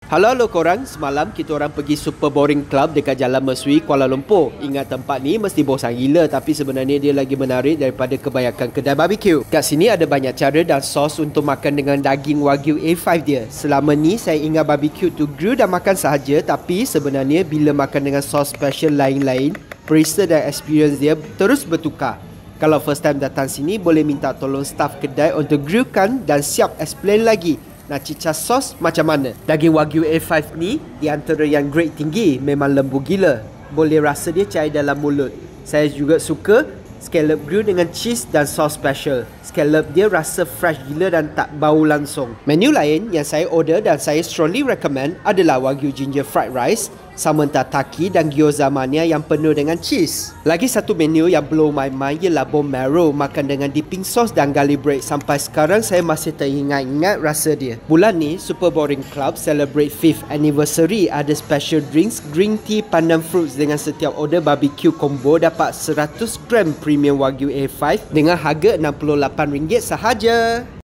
Halo korang, semalam kita orang pergi Super Boring Club dekat Jalan Mesui, Kuala Lumpur. Ingat tempat ni mesti bosan gila, tapi sebenarnya dia lagi menarik daripada kebanyakan kedai barbecue. Kat sini ada banyak cara dan sos untuk makan dengan daging Wagyu A5 dia. Selama ni saya ingat barbecue tu grill dan makan sahaja, tapi sebenarnya bila makan dengan sos special lain-lain, perisa dan experience dia terus bertukar. Kalau first time datang sini, boleh minta tolong staff kedai untuk grillkan dan siap explain lagi nak cicah sos macam mana. Daging Wagyu A5 ni di antara yang grade tinggi, memang lembu gila. Boleh rasa dia cair dalam mulut. Saya juga suka scallop grill dengan cheese dan sos special. Scallop dia rasa fresh gila dan tak bau langsung. Menu lain yang saya order dan saya strongly recommend adalah Wagyu ginger fried rice, salmon tataki dan gyoza mania yang penuh dengan cheese. Lagi satu menu yang blow my mind ialah bone marrow makan dengan dipping sauce dan garlic bread. Sampai sekarang saya masih teringat-ingat rasa dia. Bulan ni Super Boring Club celebrate 5th anniversary. Ada special drinks, green tea, pandan fruits. Dengan setiap order barbecue combo dapat 100 gram premium Wagyu A5 dengan harga RM68 sahaja.